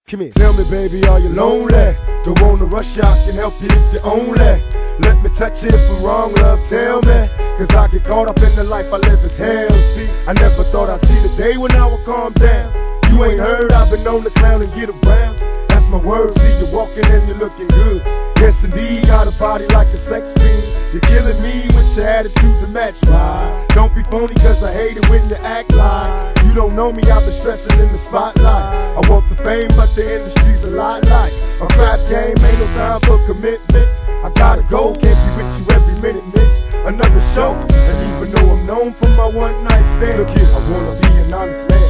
Come here. Tell me, baby, are you lonely? Don't wanna rush out, can help you if you only. Let me touch you if I'm wrong, love, tell me. Cause I get caught up in the life I live as hell. See, I never thought I'd see the day when I would calm down. You ain't heard, I've been known to clown and get around. That's my word, see you walking and you're looking good. Yes indeed, got a body like a sex fiend. You're killing me with your attitude to match mine. Don't be phony cause I hate it when you act like you don't know me, I've been stressing in the spotlight. I want the fame but the industry's a lot like a rap game, ain't no time for commitment. I gotta go, can't be with you every minute, miss another show. And even though I'm known for my one night stand, look here, I wanna be an honest man.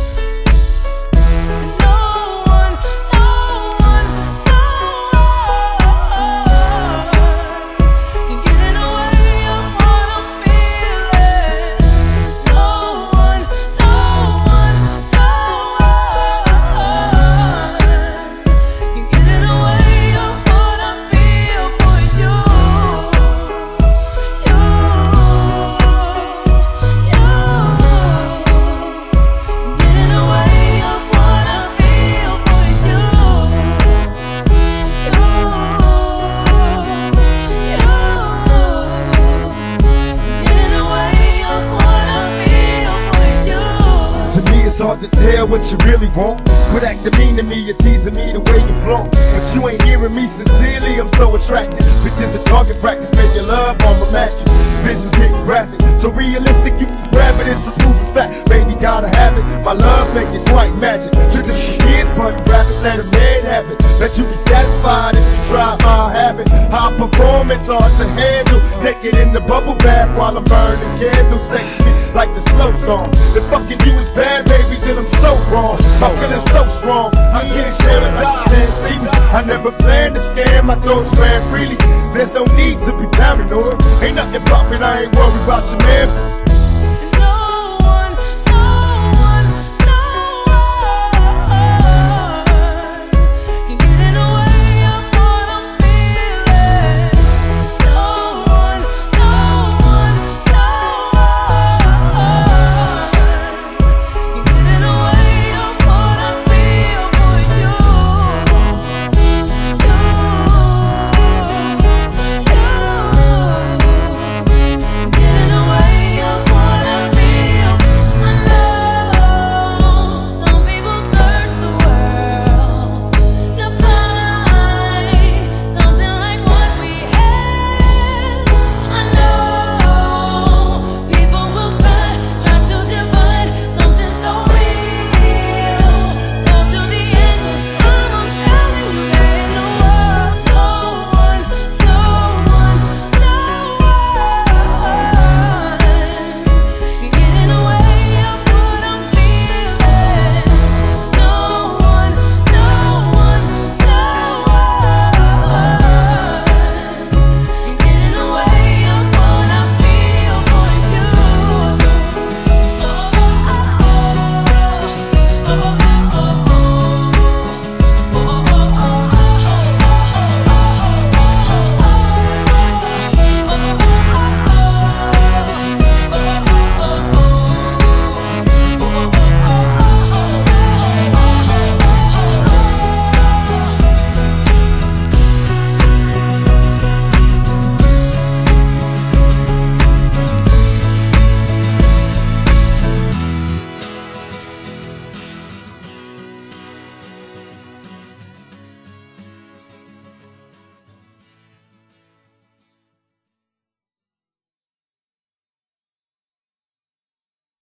It's hard to tell what you really want. Quit acting mean to me, you're teasing me the way you flaunt. But you ain't hearing me sincerely, I'm so attracted. Bitches are target practice, making love on my mattress. Visions getting graphic, so realistic you can grab it, it's a proven fact. Baby, gotta have it, my love make it quite magic. Traditional kids, punch rapid, let a man have it. Bet you be satisfied if you try my habit. High performance, hard to handle. Naked in the bubble bath while I'm burning candles. Sex me like the slow song. If fucking you is bad, baby, then I'm so wrong. I'm feeling so strong, I can't share the God, man, see me. I never planned to scam, my thoughts ran freely. There's no need to be paranoid. Ain't nothing poppin', I ain't worried about your man.